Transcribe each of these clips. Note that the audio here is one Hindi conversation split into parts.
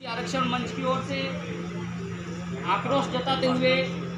आरक्षण मंच की ओर से आक्रोश जताते हुए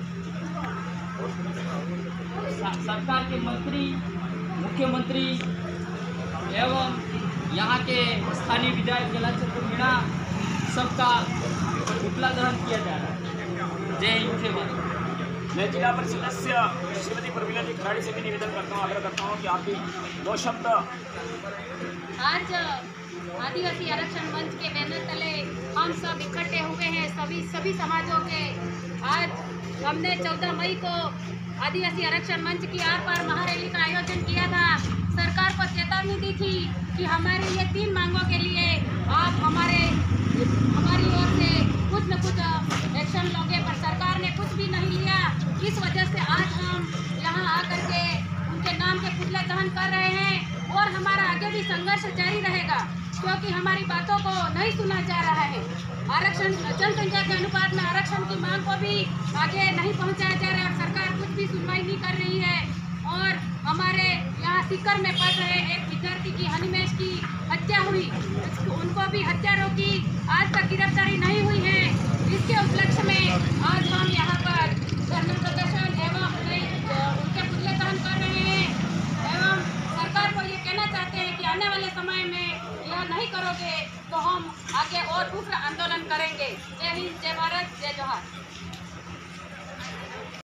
सरकार के मंत्री, मुख्यमंत्री एवं यहाँ के स्थानीय विधायक जलाचंद्र मीणा सबका पुतला दहन किया जा रहा है। जय हिंद, जय भारत। मैं जिला परिषद सदस्य श्रीमती प्रवीणा जी खराड़ी से भी निवेदन करता हूँ, आग्रह करता हूँ कि आप भी दो शब्द। आज आदिवासी आरक्षण मंच के बैनर तले हम सब इकट्ठे हुए हैं, सभी समाजों के। आज हमने 14 मई को आदिवासी आरक्षण मंच की आर पार महारैली का आयोजन किया था। सरकार को चेतावनी दी थी कि हमारी ये 3 मांगों के लिए आप हमारी ओर से कुछ न कुछ एक्शन लोगे, पर सरकार ने कुछ भी नहीं लिया। इस वजह से आज हम यहाँ आकर के उनके नाम के पुतले दहन कर रहे हैं और हमारा आगे भी संघर्ष जारी रहेगा, क्योंकि हमारी बातों को नहीं सुना जा रहा है। आरक्षण जनसंख्या के अनुपात में आरक्षण की मांग को भी आगे नहीं पहुंचाया जा रहा है और सरकार कुछ भी सुनवाई नहीं कर रही है। और हमारे यहाँ सीकर में पढ़ रहे एक विद्यार्थी की हनीमेश की हत्या हुई, उनको भी हत्या रोकी, आज तक गिरफ्तारी नहीं हुई है। इसके उपलक्ष्य में आज हम यहाँ पर धरना प्रदर्शन एवं उनके पुतले दहन कर रहे हैं एवं सरकार को ये कहना चाहते हैं कि आने वाले समय में यह नहीं करोगे तो हम आगे और उग्र आंदोलन करेंगे। जय हिंद, जय भारत, जय जोहार।